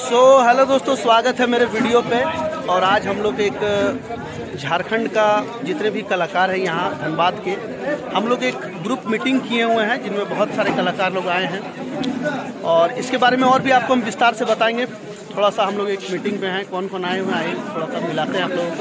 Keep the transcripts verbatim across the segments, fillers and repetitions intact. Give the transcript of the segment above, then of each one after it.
So hello दोस्तों, स्वागत है मेरे वीडियो पे। और आज हम लोग एक झारखंड का जितने भी कलाकार हैं यहाँ धनबाद के, हम लोग एक ग्रुप मीटिंग किए हुए हैं जिनमें बहुत सारे कलाकार लोग आए हैं। और इसके बारे में और भी आपको हम विस्तार से बताएंगे। थोड़ा सा हम लोग एक मीटिंग में हैं, कौन कौन आए हुए आए थोड़ा सा मिलाते हैं आप लोगों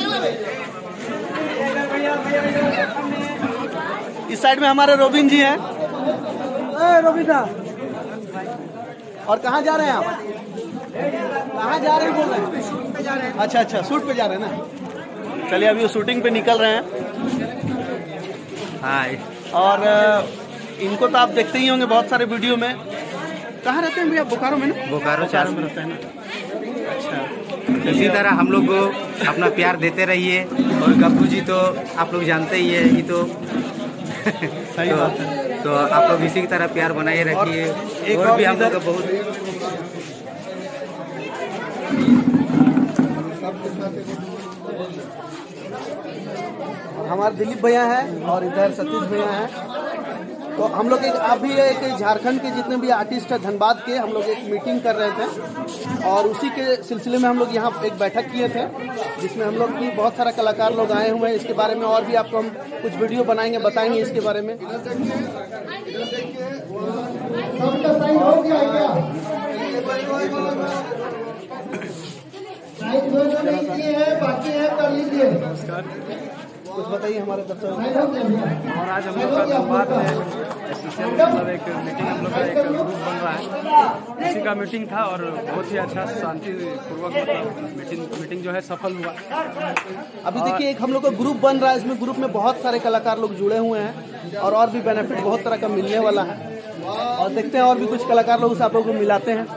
को। इस साइड में हमारे रोबिन जी हैं। रोबिन और कहाँ जा रहे हैं आप? कहाँ जा रहे हैं बोल रहे हैं? शूट पे जा रहे हैं। अच्छा अच्छा, शूट पे जा रहे हैं ना। चलिए अभी वो शूटिंग पे निकल रहे हैं। हाय। और इनको तो आप देखते ही होंगे बहुत सारे वीडियो में। कहाँ रहते हैं भैया? बोकारो में ना? बोकारो चार में रहते हैं ना। अच्छा, इसी तरह हम लोग को अपना प्यार देते रहिए। और गप्पू जी तो आप लोग जानते ही है, ये तो सही तो, बात है। तो आप लोग इसी की तरह प्यार बनाए रखिए। और, और भी हम लोग का बहुत हमारे दिलीप भैया हैं और इधर सतीश भैया हैं। तो हम लोग एक आप भी एक झारखंड के जितने भी आर्टिस्ट हैं धनबाद के, हम लोग एक मीटिंग कर रहे थे और उसी के सिलसिले में हम लोग यहाँ एक बैठक किए थे जिसमें हम लोग की बहुत सारा कलाकार लोग आए हुए हैं। इसके बारे में और भी आपको हम कुछ वीडियो बनाएंगे, बताएंगे इसके बारे में। बाकी है कर लीजिए। कुछ बताइए हमारे दर्शकों। और आज हम लोग का धनबाद में एसोसिएशन मतलब एक मीटिंग, हम लोग का एक ग्रुप बन रहा है, इसी का मीटिंग था और बहुत ही अच्छा शांतिपूर्वक मतलब मीटिंग मीटिंग जो है सफल हुआ। अभी देखिए एक हम लोग का ग्रुप बन रहा है, इसमें ग्रुप में बहुत सारे कलाकार लोग जुड़े हुए हैं और और भी बेनिफिट बहुत तरह का मिलने वाला है। और देखते हैं और भी कुछ कलाकार लोग से आप लोगों को मिलाते हैं।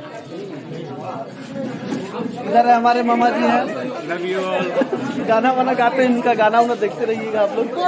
इधर है हमारे मामा जी हैं, लव यू ऑल। गाना वाना गाते हैं, इनका गाना वाना देखते रहिएगा आप लोग।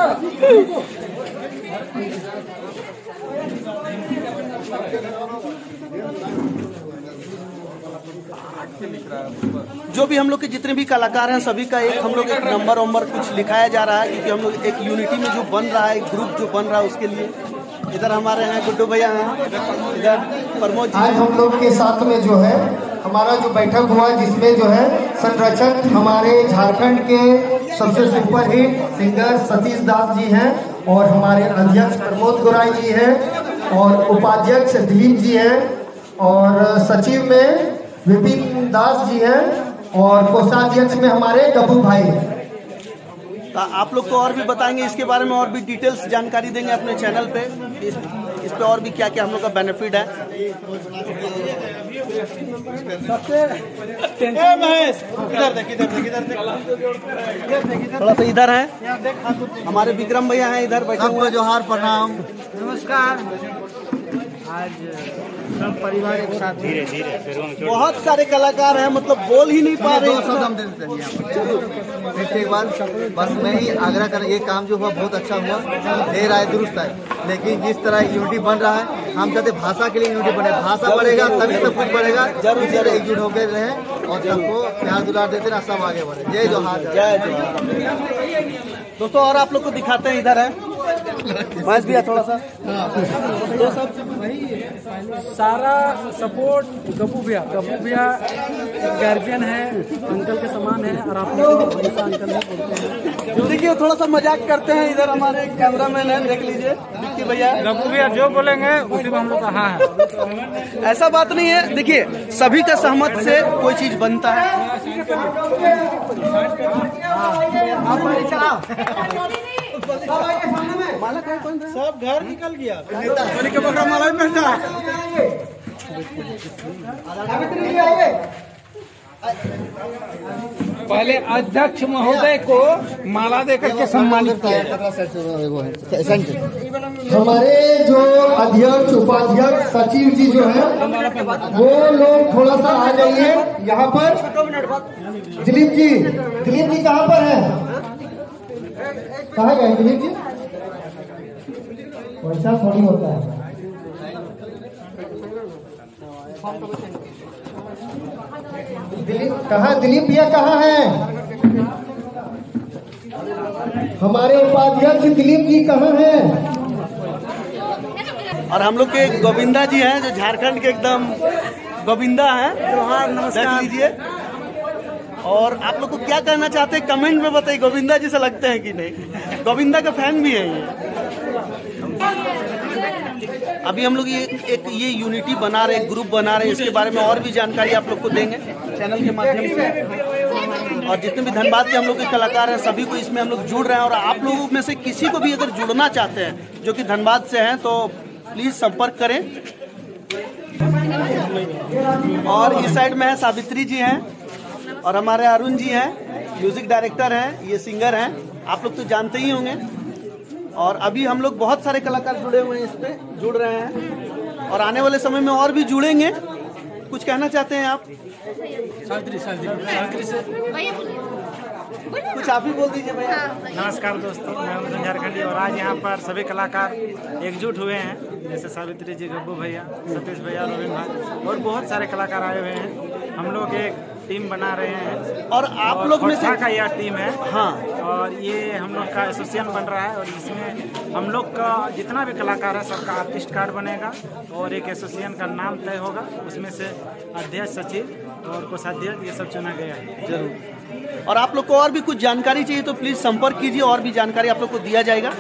जो भी हम लोग के जितने भी कलाकार हैं सभी का एक हम लोग एक नंबर वंबर कुछ लिखाया जा रहा है, क्योंकि हम लोग एक यूनिटी में जो बन रहा है, एक ग्रुप जो बन रहा है उसके लिए। इधर हमारे हैं गुड्डू भैया हैं, इधर प्रमोद जी। आज हम लोग के साथ में जो है हमारा जो बैठक हुआ जिसमें जो है संरक्षक हमारे झारखंड के सबसे सुपरहिट सिंगर सतीश दास जी हैं और हमारे अध्यक्ष प्रमोद गोराई जी हैं और उपाध्यक्ष दिलीप जी हैं और सचिव में विपिन दास जी हैं और कोषाध्यक्ष में हमारे गब्बू भाई हैं। तो आप लोग को और भी बताएंगे इसके बारे में, और भी डिटेल्स जानकारी देंगे अपने चैनल पे इस, इस पे और भी क्या क्या हम लोग का बेनिफिट है। सबसे महेश इधर देख इधर देख इधर देख थोड़ा सा इधर है हमारे विक्रम भैया हैं, इधर बैठे हुए। जोहार प्रणाम नमस्कार। आज सब परिवार एक साथ धीरे धीरे बहुत सारे कलाकार हैं, मतलब बोल ही नहीं पा रहे। एक बार बस मैं ही आग्रह कर, ये काम जो हुआ बहुत अच्छा हुआ, देर आए दुरुस्त आए, लेकिन जिस तरह यूनिटी बन रहा है हम चाहते भाषा के लिए यूनिटी बने। भाषा बढ़ेगा तभी सब कुछ बढ़ेगा। जरूर एकजुट होकर रहे और सबको प्यार दुलार देते ना, सब आगे बढ़े। जय जोहार। जय जोहार। दोस्तों और आप लोग को दिखाते हैं, इधर है महेश भैया थोड़ा सा। तो सब सारा सपोर्ट गब्बू भैया गब्बू भैया गार्जियन है, अंकल के समान है और आप लोग हमेशा अंकल ही बोलते हैं। देखिए थोड़ा सा मजाक करते हैं। इधर हमारे कैमरामैन है, देख लीजिए विक्की भैया। गब्बू भैया जो बोलेंगे उसी को हम लोग का हाँ है। ऐसा बात नहीं है, देखिए सभी का सहमत से कोई चीज बनता है। सब घर निकल गया, माला पहनता। पहले अध्यक्ष महोदय को माला देकर के सम्मानित किया। हमारे जो अध्यक्ष उपाध्यक्ष सचिव जी जो है वो लोग थोड़ा सा आ जाइए यहाँ पर। दिलीप जी दिलीप जी कहाँ पर है? कहाँ गए दिलीप जी? वैसा थोड़ी होता है। दिलीप कहाँ? दिलीप भैया कहाँ है? हमारे उपाध्यक्ष दिलीप जी कहाँ हैं? और हम लोग के गोविंदा जी हैं जो झारखंड के एकदम गोविंदा हैं, नमस्कार। देख लीजिए। और आप लोग को क्या कहना चाहते हैं कमेंट में बताइए, गोविंदा जी से लगते हैं कि नहीं? गोविंदा का फैन भी है ये। अभी हम लोग ये एक ये यूनिटी बना रहे, ग्रुप बना रहे, इसके बारे में और भी जानकारी आप लोग को देंगे चैनल के माध्यम से। और जितने भी धनबाद के हम लोग के कलाकार हैं सभी को इसमें हम लोग जुड़ रहे हैं। और आप लोगों में से किसी को भी अगर जुड़ना चाहते हैं जो कि धनबाद से हैं तो प्लीज संपर्क करें। और इस साइड में है सावित्री जी हैं और हमारे अरुण जी हैं, म्यूजिक डायरेक्टर हैं, ये सिंगर हैं, आप लोग तो जानते ही होंगे। और अभी हम लोग बहुत सारे कलाकार जुड़े हुए हैं, इस पे जुड़ रहे हैं और आने वाले समय में और भी जुड़ेंगे। कुछ कहना चाहते हैं आप? सावित्री सावित्री से कुछ आप ही बोल दीजिए भैया। नमस्कार दोस्तों, मैं हूं झारखंडी और आज यहाँ पर सभी कलाकार एकजुट हुए हैं, जैसे सावित्री जी, गब्बू भैया, सतीश भैया, रोबिन भाई और बहुत सारे कलाकार आए हुए हैं। हम लोग एक टीम बना रहे हैं और आप लोग में से का यह टीम है। हाँ, और ये हम लोग का एसोसिएशन बन रहा है और इसमें हम लोग का जितना भी कलाकार है सबका आर्टिस्ट कार्ड बनेगा और एक एसोसिएशन का नाम तय होगा, उसमें से अध्यक्ष, सचिव और कोषाध्यक्ष ये सब चुना गया है। जरूर। और आप लोग को और भी कुछ जानकारी चाहिए तो प्लीज संपर्क कीजिए, और भी जानकारी आप लोग को दिया जाएगा।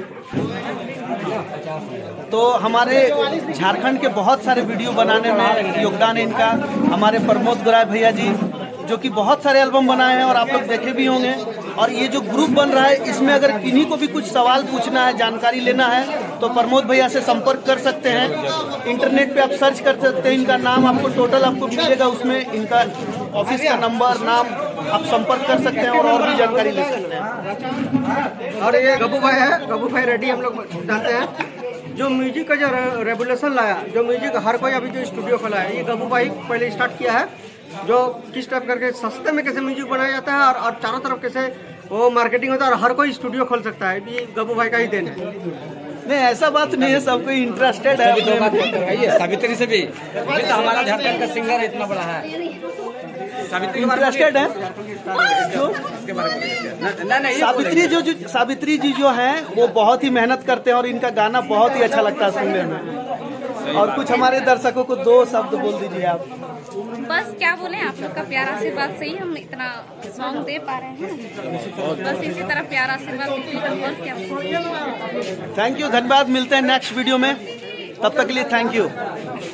तो हमारे झारखंड के बहुत सारे वीडियो बनाने में योगदान है इनका। हमारे प्रमोद गोराय भैया जी जो कि बहुत सारे एल्बम बनाए हैं और आप लोग देखे भी होंगे। और ये जो ग्रुप बन रहा है इसमें अगर किन्हीं को भी कुछ सवाल पूछना है, जानकारी लेना है तो प्रमोद भैया से संपर्क कर सकते हैं। इंटरनेट पे आप सर्च कर सकते हैं, इनका नाम आपको टोटल आपको मिलेगा, उसमें इनका ऑफिस का नंबर, नाम आप संपर्क कर सकते हैं और और भी जानकारी ले सकते हैं। और ये गब्बू भाई है, गब्बू भाई रेड्डी हम लोग जानते हैं, जो म्यूजिक का जो रेवोल्यूशन लाया, जो म्यूजिक हर कोई अभी जो स्टूडियो खोला है, ये गब्बू भाई पहले स्टार्ट किया है, जो किस टाइप करके सस्ते में कैसे म्यूजिक बनाया जाता है और, और चारों तरफ कैसे वो मार्केटिंग होता है और हर कोई स्टूडियो खोल सकता है। ये गब्बू भाई का ही देन है। नहीं, ऐसा बात नहीं है, सब कोई इंटरेस्टेड है। सावित्री से भी तो हमारा झारखंड का सिंगर इतना बड़ा है, इंटरेस्टेड है जो सावित्री जो जो सावित्री जी जो हैं वो बहुत ही मेहनत करते हैं और इनका गाना बहुत ही अच्छा लगता है सुनने में। और कुछ हमारे दर्शकों को दो शब्द बोल दीजिए आप। बस क्या बोले, आप लोग का प्यार आशीर्वाद से ही हम इतना सॉन्ग दे पा रहे हैं। बस इसी तरह प्यार आशीर्वाद और क्या। थैंक यू, धन्यवाद। मिलते हैं नेक्स्ट वीडियो में, तब तक के लिए थैंक यू।